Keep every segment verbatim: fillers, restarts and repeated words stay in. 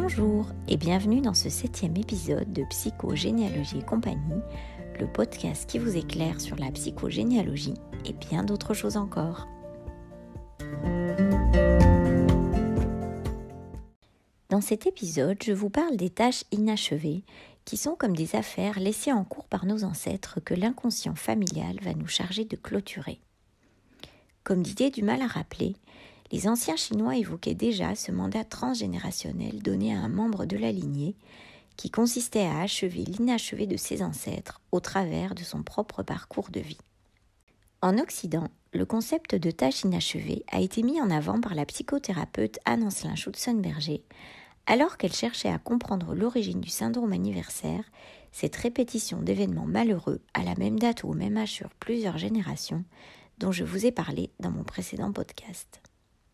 Bonjour et bienvenue dans ce septième épisode de Psychogénéalogie et compagnie, le podcast qui vous éclaire sur la psychogénéalogie et bien d'autres choses encore. Dans cet épisode, je vous parle des tâches inachevées qui sont comme des affaires laissées en cours par nos ancêtres que l'inconscient familial va nous charger de clôturer. Comme Didier Dumas a rappelé, les anciens Chinois évoquaient déjà ce mandat transgénérationnel donné à un membre de la lignée qui consistait à achever l'inachevé de ses ancêtres au travers de son propre parcours de vie. En Occident, le concept de tâche inachevée a été mis en avant par la psychothérapeute Anne-Ancelin Schutzenberger alors qu'elle cherchait à comprendre l'origine du syndrome anniversaire, cette répétition d'événements malheureux à la même date ou au même âge sur plusieurs générations, dont je vous ai parlé dans mon précédent podcast.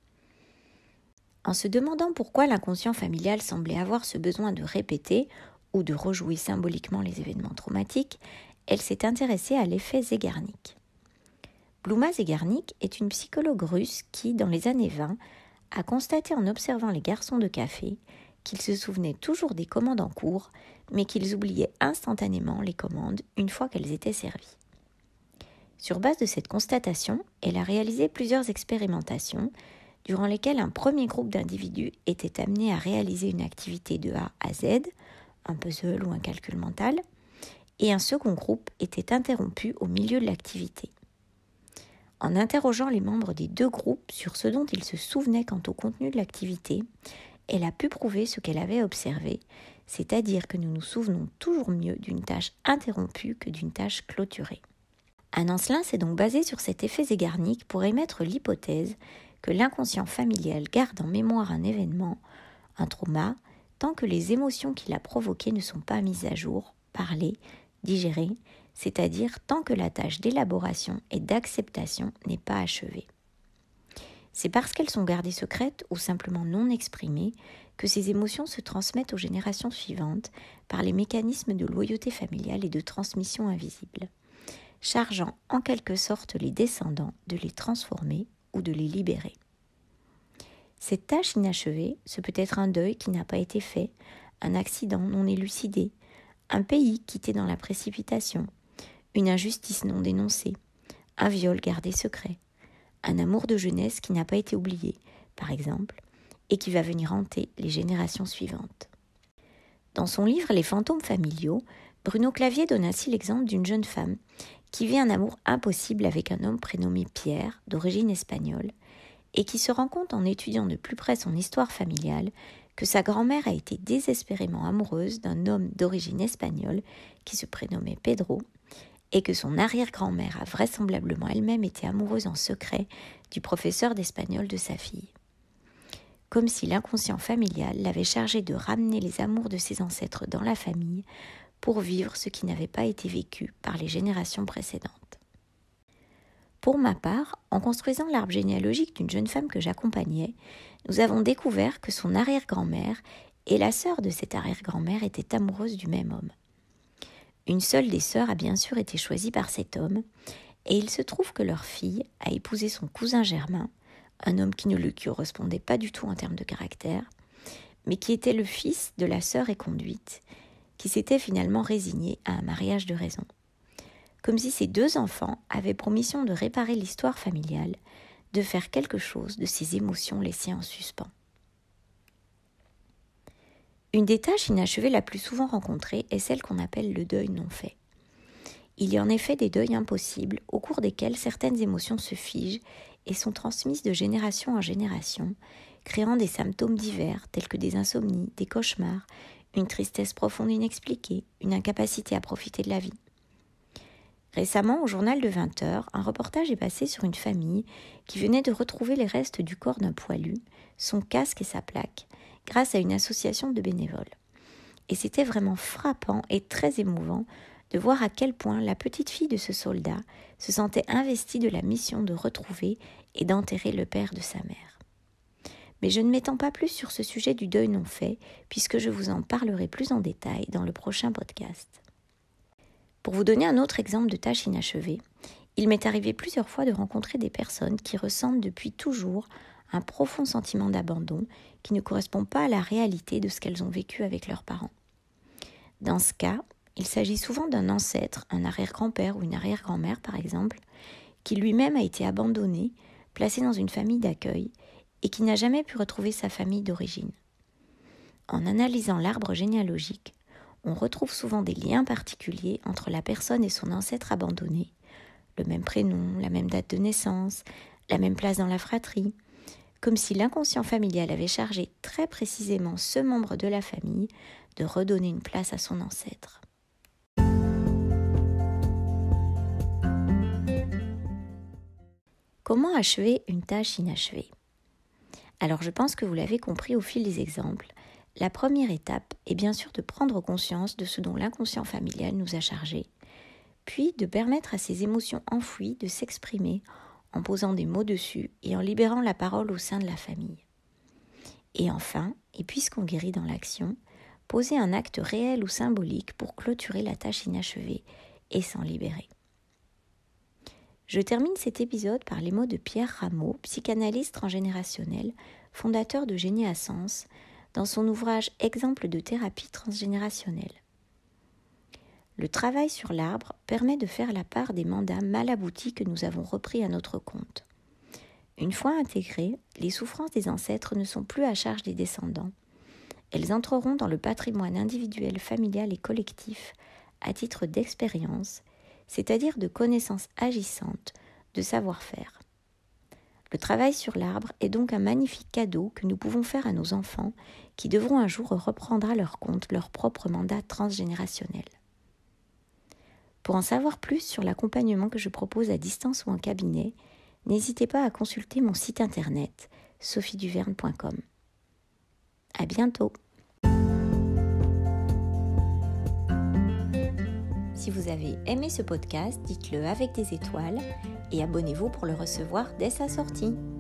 En se demandant pourquoi l'inconscient familial semblait avoir ce besoin de répéter ou de rejouer symboliquement les événements traumatiques, elle s'est intéressée à l'effet Zeigarnik. Bluma Zeigarnik est une psychologue russe qui, dans les années vingt, a constaté en observant les garçons de café qu'ils se souvenaient toujours des commandes en cours, mais qu'ils oubliaient instantanément les commandes une fois qu'elles étaient servies. Sur base de cette constatation, elle a réalisé plusieurs expérimentations durant lesquelles un premier groupe d'individus était amené à réaliser une activité de A à Z, un puzzle ou un calcul mental, et un second groupe était interrompu au milieu de l'activité. En interrogeant les membres des deux groupes sur ce dont ils se souvenaient quant au contenu de l'activité, elle a pu prouver ce qu'elle avait observé, c'est-à-dire que nous nous souvenons toujours mieux d'une tâche interrompue que d'une tâche clôturée. Anne-Ancelin s'est donc basée sur cet effet Zeigarnik pour émettre l'hypothèse que l'inconscient familial garde en mémoire un événement, un trauma, tant que les émotions qui l'a provoqué ne sont pas mises à jour, parlées, digérées, c'est-à-dire tant que la tâche d'élaboration et d'acceptation n'est pas achevée. C'est parce qu'elles sont gardées secrètes ou simplement non exprimées que ces émotions se transmettent aux générations suivantes par les mécanismes de loyauté familiale et de transmission invisible, chargeant en quelque sorte les descendants de les transformer ou de les libérer. Cette tâche inachevée, ce peut être un deuil qui n'a pas été fait, un accident non élucidé, un pays quitté dans la précipitation, une injustice non dénoncée, un viol gardé secret, un amour de jeunesse qui n'a pas été oublié, par exemple, et qui va venir hanter les générations suivantes. Dans son livre « Les fantômes familiaux », Bruno Clavier donne ainsi l'exemple d'une jeune femme qui vit un amour impossible avec un homme prénommé Pierre, d'origine espagnole, et qui se rend compte en étudiant de plus près son histoire familiale que sa grand-mère a été désespérément amoureuse d'un homme d'origine espagnole qui se prénommait Pedro, et que son arrière-grand-mère a vraisemblablement elle-même été amoureuse en secret du professeur d'espagnol de sa fille. Comme si l'inconscient familial l'avait chargé de ramener les amours de ses ancêtres dans la famille pour vivre ce qui n'avait pas été vécu par les générations précédentes. Pour ma part, en construisant l'arbre généalogique d'une jeune femme que j'accompagnais, nous avons découvert que son arrière-grand-mère et la sœur de cette arrière-grand-mère étaient amoureuses du même homme. Une seule des sœurs a bien sûr été choisie par cet homme, et il se trouve que leur fille a épousé son cousin Germain, un homme qui ne lui correspondait pas du tout en termes de caractère, mais qui était le fils de la sœur éconduite, qui s'était finalement résigné à un mariage de raison. Comme si ces deux enfants avaient pour mission de réparer l'histoire familiale, de faire quelque chose de ces émotions laissées en suspens. Une des tâches inachevées la plus souvent rencontrée est celle qu'on appelle le deuil non fait. Il y a en effet des deuils impossibles au cours desquels certaines émotions se figent et sont transmises de génération en génération, créant des symptômes divers tels que des insomnies, des cauchemars, une tristesse profonde inexpliquée, une incapacité à profiter de la vie. Récemment, au journal de vingt heures, un reportage est passé sur une famille qui venait de retrouver les restes du corps d'un poilu, son casque et sa plaque, grâce à une association de bénévoles. Et c'était vraiment frappant et très émouvant de voir à quel point la petite fille de ce soldat se sentait investie de la mission de retrouver et d'enterrer le père de sa mère. Mais je ne m'étends pas plus sur ce sujet du deuil non fait, puisque je vous en parlerai plus en détail dans le prochain podcast. Pour vous donner un autre exemple de tâche inachevée, il m'est arrivé plusieurs fois de rencontrer des personnes qui ressentent depuis toujours un profond sentiment d'abandon qui ne correspond pas à la réalité de ce qu'elles ont vécu avec leurs parents. Dans ce cas, il s'agit souvent d'un ancêtre, un arrière-grand-père ou une arrière-grand-mère par exemple, qui lui-même a été abandonné, placé dans une famille d'accueil et qui n'a jamais pu retrouver sa famille d'origine. En analysant l'arbre généalogique, on retrouve souvent des liens particuliers entre la personne et son ancêtre abandonné, le même prénom, la même date de naissance, la même place dans la fratrie, comme si l'inconscient familial avait chargé très précisément ce membre de la famille de redonner une place à son ancêtre. Comment achever une tâche inachevée ? Alors je pense que vous l'avez compris au fil des exemples, la première étape est bien sûr de prendre conscience de ce dont l'inconscient familial nous a chargé, puis de permettre à ces émotions enfouies de s'exprimer en posant des mots dessus et en libérant la parole au sein de la famille. Et enfin, et puisqu'on guérit dans l'action, poser un acte réel ou symbolique pour clôturer la tâche inachevée et s'en libérer. Je termine cet épisode par les mots de Pierre Rameau, psychanalyste transgénérationnel, fondateur de Génie à Sens, dans son ouvrage Exemple de thérapie transgénérationnelle. Le travail sur l'arbre permet de faire la part des mandats mal aboutis que nous avons repris à notre compte. Une fois intégrées, les souffrances des ancêtres ne sont plus à charge des descendants. Elles entreront dans le patrimoine individuel, familial et collectif à titre d'expérience, c'est-à-dire de connaissances agissantes, de savoir-faire. Le travail sur l'arbre est donc un magnifique cadeau que nous pouvons faire à nos enfants qui devront un jour reprendre à leur compte leur propre mandat transgénérationnel. Pour en savoir plus sur l'accompagnement que je propose à distance ou en cabinet, n'hésitez pas à consulter mon site internet sophie duverne point com. À bientôt. Si vous avez aimé ce podcast, dites-le avec des étoiles et abonnez-vous pour le recevoir dès sa sortie.